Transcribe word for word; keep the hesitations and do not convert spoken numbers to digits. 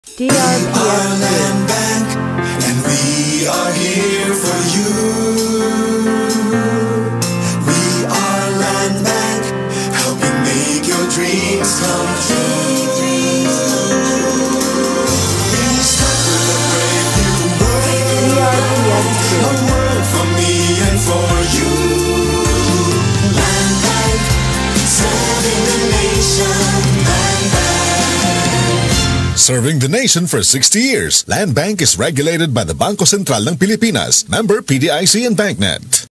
D R P S We are Landbank, and we are here for you. We are Landbank, helping make your dreams come true. We start with a brave new world, D R P S a world for me and for you. Landbank, serving the nation. Landbank. Serving the nation for sixty years, Landbank is regulated by the Bangko Sentral ng Pilipinas, member P D I C and BancNet.